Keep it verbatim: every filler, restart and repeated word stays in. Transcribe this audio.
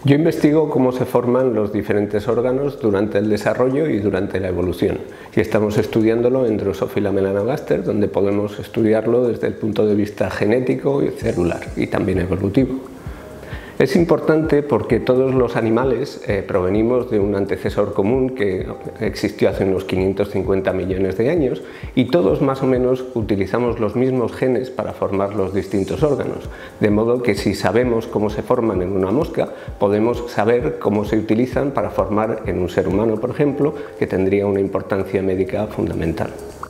Yo investigo cómo se forman los diferentes órganos durante el desarrollo y durante la evolución, y estamos estudiándolo en Drosophila melanogaster, donde podemos estudiarlo desde el punto de vista genético y celular y también evolutivo. Es importante porque todos los animales eh, provenimos de un antecesor común que existió hace unos quinientos cincuenta millones de años y todos más o menos utilizamos los mismos genes para formar los distintos órganos, de modo que si sabemos cómo se forman en una mosca, podemos saber cómo se utilizan para formar en un ser humano, por ejemplo, que tendría una importancia médica fundamental.